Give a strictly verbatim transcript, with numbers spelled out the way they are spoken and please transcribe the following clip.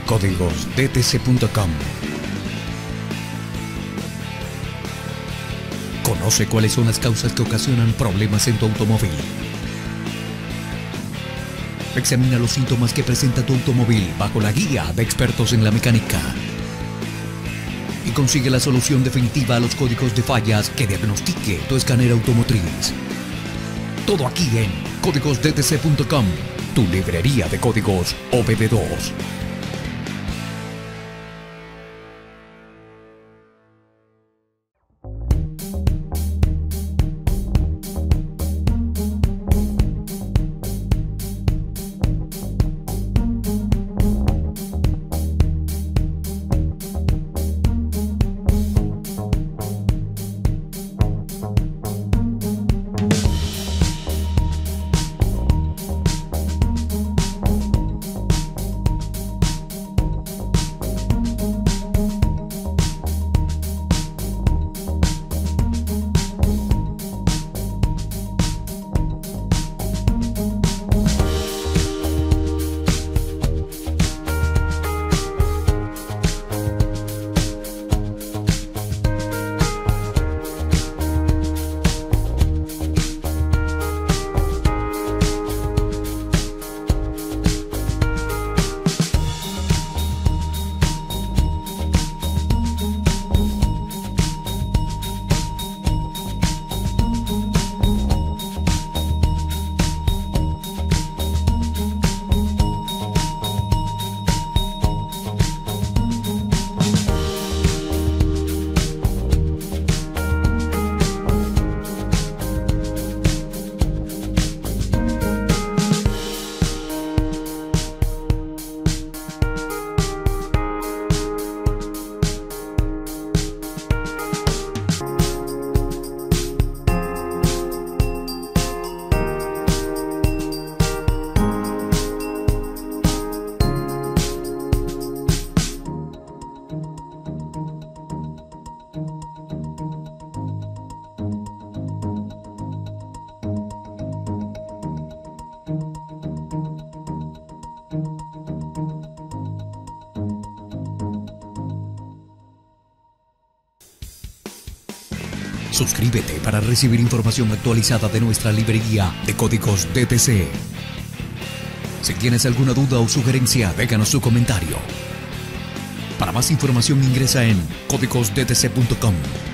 códigos d t c punto com. Conoce cuáles son las causas que ocasionan problemas en tu automóvil. Examina los síntomas que presenta tu automóvil bajo la guía de expertos en la mecánica. Y consigue la solución definitiva a los códigos de fallas que diagnostique tu escáner automotriz. Todo aquí en códigos d t c punto com, tu librería de códigos O B D dos. Suscríbete para recibir información actualizada de nuestra librería de códigos D T C. Si tienes alguna duda o sugerencia, déjanos tu comentario. Para más información ingresa en códigos d t c punto com.